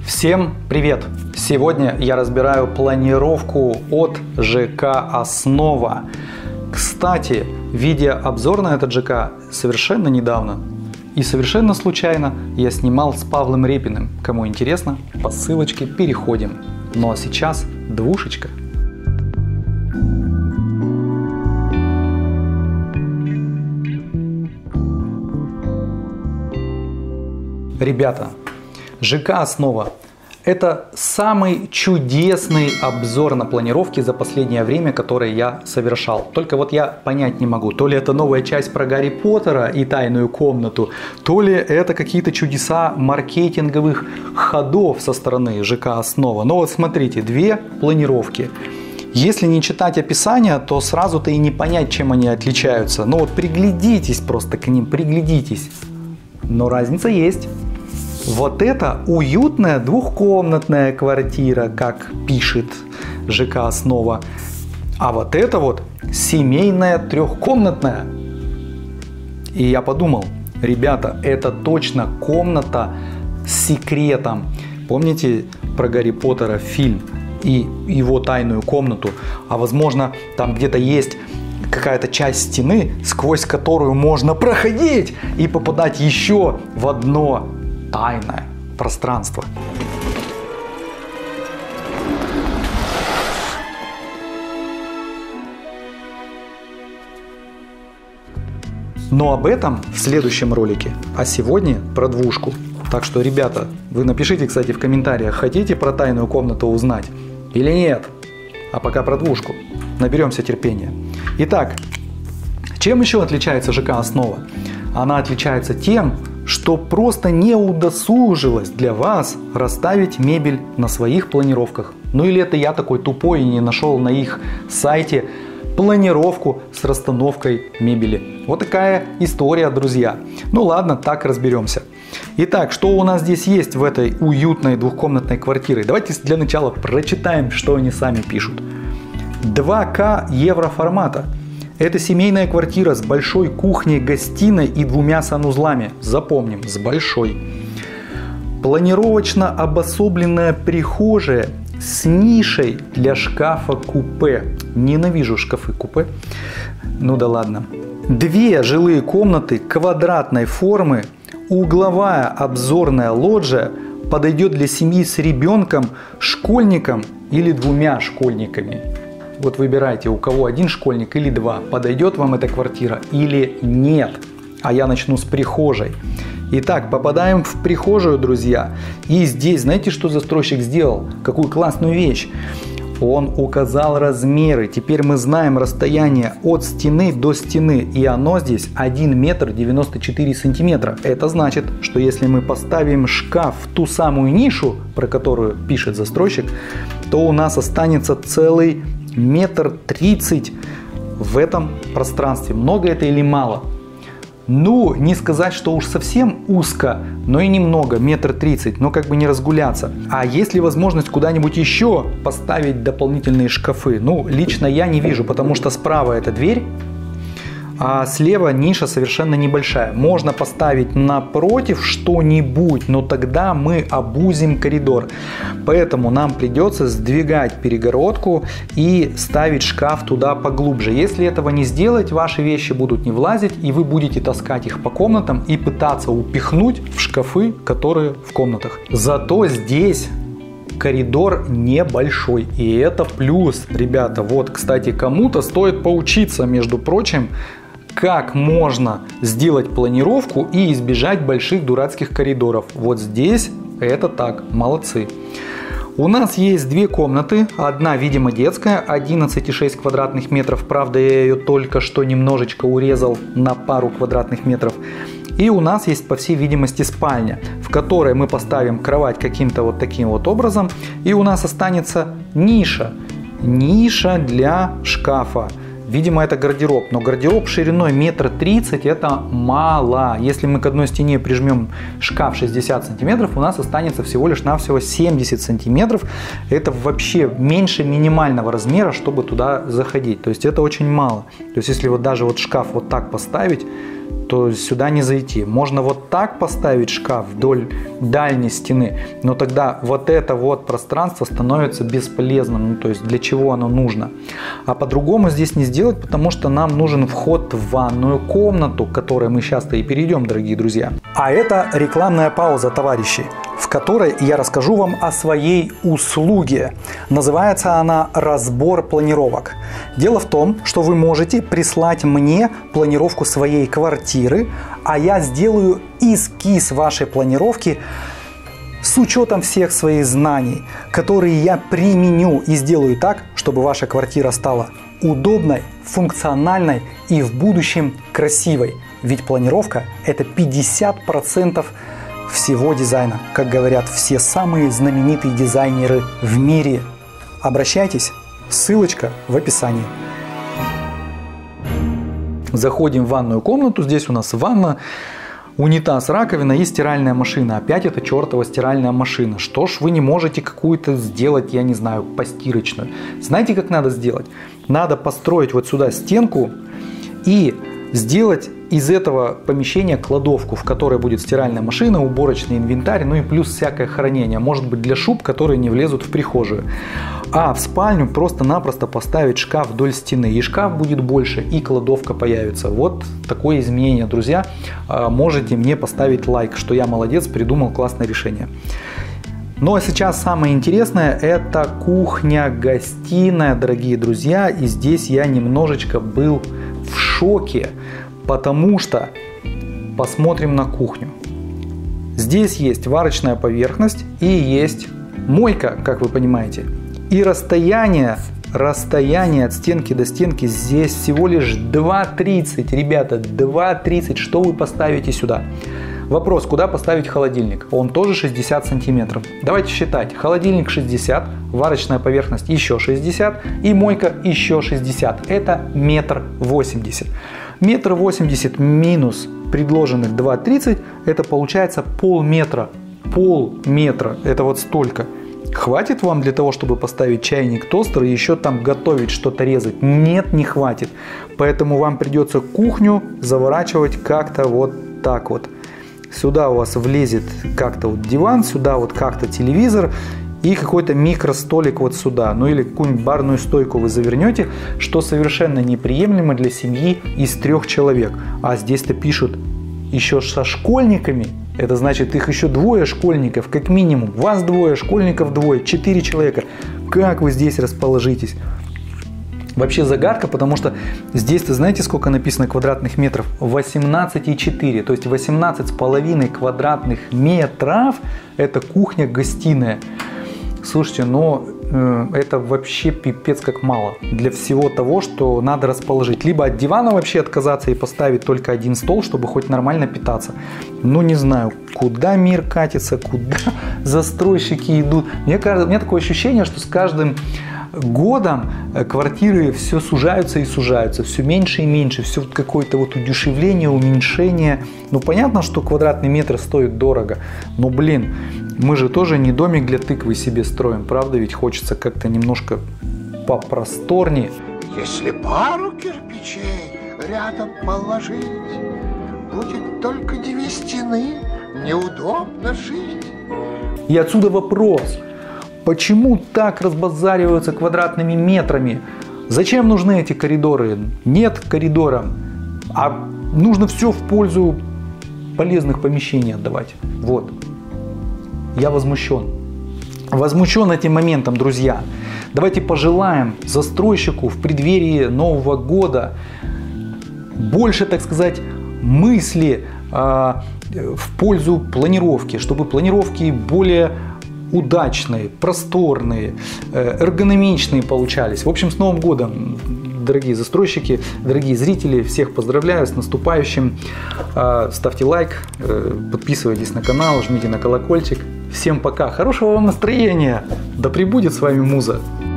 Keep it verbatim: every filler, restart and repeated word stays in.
Всем привет! Сегодня я разбираю планировку от ЖК «Основа». Кстати, видеообзор на этот ЖК совершенно недавно и совершенно случайно я снимал с Павлом Репиным. Кому интересно, по ссылочке переходим. Ну а сейчас двушечка. Ребята, ЖК «Основа» – это самый чудесный обзор на планировки за последнее время, который я совершал. Только вот я понять не могу, то ли это новая часть про Гарри Поттера и тайную комнату, то ли это какие-то чудеса маркетинговых ходов со стороны ЖК «Основа». Но вот смотрите, две планировки. Если не читать описание, то сразу-то и не понять, чем они отличаются. Но вот приглядитесь просто к ним, приглядитесь. Но разница есть. Вот это уютная двухкомнатная квартира, как пишет ЖК «Основа». А вот это вот семейная трехкомнатная. И я подумал, ребята, это точно комната с секретом. Помните про Гарри Поттера фильм и его тайную комнату? А возможно, там где-то есть какая-то часть стены, сквозь которую можно проходить и попадать еще в одно тайное пространство. Но об этом в следующем ролике. А сегодня про двушку. Так что, ребята, вы напишите, кстати, в комментариях, хотите про тайную комнату узнать или нет. А пока про двушку. Наберемся терпения. Итак, чем еще отличается ЖК «Основа»? Она отличается тем, что просто не удосужилась для вас расставить мебель на своих планировках. Ну или это я такой тупой и не нашел на их сайте планировку с расстановкой мебели. Вот такая история, друзья. Ну ладно, так разберемся. Итак, что у нас здесь есть в этой уютной двухкомнатной квартире? Давайте для начала прочитаем, что они сами пишут. два ка евроформата. Это семейная квартира с большой кухней, гостиной и двумя санузлами. Запомним, с большой. Планировочно обособленная прихожая с нишей для шкафа-купе. Ненавижу шкафы-купе. Ну да ладно. Две жилые комнаты квадратной формы. Угловая обзорная лоджия подойдет для семьи с ребенком, школьником или двумя школьниками. Вот выбирайте, у кого один школьник или два. Подойдет вам эта квартира или нет. А я начну с прихожей. Итак, попадаем в прихожую, друзья. И здесь, знаете, что застройщик сделал? Какую классную вещь. Он указал размеры. Теперь мы знаем расстояние от стены до стены. И оно здесь один метр девяносто четыре сантиметра. Это значит, что если мы поставим шкаф в ту самую нишу, про которую пишет застройщик, то у нас останется целый метр тридцать в этом пространстве. Много это или мало? Ну, не сказать, что уж совсем узко, но и немного, метр тридцать, но как бы не разгуляться. А есть ли возможность куда-нибудь еще поставить дополнительные шкафы? Ну, лично я не вижу, потому что справа это дверь, а слева ниша совершенно небольшая. Можно поставить напротив что-нибудь, но тогда мы обузим коридор. Поэтому нам придется сдвигать перегородку и ставить шкаф туда поглубже. Если этого не сделать, ваши вещи будут не влазить, и вы будете таскать их по комнатам и пытаться упихнуть в шкафы, которые в комнатах. Зато здесь коридор небольшой, и это плюс, ребята. Вот, кстати, кому-то стоит поучиться, между прочим, как можно сделать планировку и избежать больших дурацких коридоров. Вот здесь это так, молодцы. У нас есть две комнаты, одна, видимо, детская, одиннадцать и шесть квадратных метров, правда, я ее только что немножечко урезал на пару квадратных метров. И у нас есть, по всей видимости, спальня, в которой мы поставим кровать каким-то вот таким вот образом, и у нас останется ниша, ниша для шкафа. Видимо, это гардероб, но гардероб шириной метр тридцать это мало. Если мы к одной стене прижмем шкаф шестьдесят сантиметров, у нас останется всего лишь навсего семьдесят сантиметров. Это вообще меньше минимального размера, чтобы туда заходить. То есть это очень мало. То есть если вот даже вот шкаф вот так поставить, то сюда не зайти. Можно вот так поставить шкаф вдоль дальней стены, но тогда вот это вот пространство становится бесполезным. Ну, то есть для чего оно нужно? А по-другому здесь не сделать, потому что нам нужен вход в ванную комнату, к которой мы сейчас-то и перейдем, дорогие друзья. А это рекламная пауза, товарищи, в которой я расскажу вам о своей услуге. Называется она «Разбор планировок». Дело в том, что вы можете прислать мне планировку своей квартиры, а я сделаю эскиз вашей планировки с учетом всех своих знаний, которые я применю и сделаю так, чтобы ваша квартира стала удобной, функциональной и в будущем красивой. Ведь планировка – это пятьдесят процентов всего дизайна, как говорят все самые знаменитые дизайнеры в мире. Обращайтесь, ссылочка в описании. Заходим в ванную комнату, здесь у нас ванна, унитаз, раковина и стиральная машина. Опять это чертова стиральная машина. Что ж вы не можете какую-то сделать, я не знаю, постирочную? Знаете, как надо сделать? Надо построить вот сюда стенку и сделать из этого помещения кладовку, в которой будет стиральная машина, уборочный инвентарь, ну и плюс всякое хранение. Может быть для шуб, которые не влезут в прихожую. А в спальню просто-напросто поставить шкаф вдоль стены. И шкаф будет больше, и кладовка появится. Вот такое изменение, друзья. Можете мне поставить лайк, что я молодец, придумал классное решение. Ну а сейчас самое интересное – это кухня-гостиная, дорогие друзья. И здесь я немножечко был в шоке, потому что посмотрим на кухню. Здесь есть варочная поверхность и есть мойка, как вы понимаете. И расстояние, расстояние от стенки до стенки здесь всего лишь два тридцать. Ребята, два тридцать. Что вы поставите сюда? Вопрос, куда поставить холодильник? Он тоже шестьдесят сантиметров. Давайте считать. Холодильник шестьдесят, варочная поверхность еще шестьдесят и мойка еще шестьдесят. Это метр восемьдесят. Метр восемьдесят минус предложенных два тридцать, это получается полметра. Полметра. Это вот столько. Хватит вам для того, чтобы поставить чайник, тостер и еще там готовить, что-то резать? Нет, не хватит. Поэтому вам придется кухню заворачивать как-то вот так вот. Сюда у вас влезет как-то вот диван, сюда вот как-то телевизор и какой-то микростолик вот сюда. Ну или какую-нибудь барную стойку вы завернете, что совершенно неприемлемо для семьи из трех человек. А здесь-то пишут еще со школьниками. Это значит, их еще двое школьников, как минимум. Вас двое, школьников двое, четыре человека. Как вы здесь расположитесь? Вообще загадка, потому что здесь-то знаете, сколько написано квадратных метров? восемнадцать и четыре. То есть восемнадцать с половиной квадратных метров это кухня-гостиная. Слушайте, но э, это вообще пипец как мало для всего того, что надо расположить. Либо от дивана вообще отказаться и поставить только один стол, чтобы хоть нормально питаться. Ну не знаю, куда мир катится, куда застройщики идут. Мне кажется, у меня такое ощущение, что с каждым годом квартиры все сужаются и сужаются, все меньше и меньше, все какое-то вот удешевление, уменьшение. Ну понятно, что квадратный метр стоит дорого, но блин, мы же тоже не домик для тыквы себе строим, правда? Ведь хочется как-то немножко попросторнее. Если пару кирпичей рядом положить, будет только две стены, неудобно жить. И отсюда вопрос. Почему так разбазариваются квадратными метрами? Зачем нужны эти коридоры? Нет коридора, а нужно все в пользу полезных помещений отдавать. Вот. Я возмущен. Возмущен этим моментом, друзья. Давайте пожелаем застройщику в преддверии Нового года больше, так сказать, мысли э, в пользу планировки, чтобы планировки более удачные, просторные, эргономичные получались. В общем, с Новым годом, дорогие застройщики, дорогие зрители, всех поздравляю с наступающим. Ставьте лайк, подписывайтесь на канал, жмите на колокольчик. Всем пока, хорошего вам настроения, да пребудет с вами муза.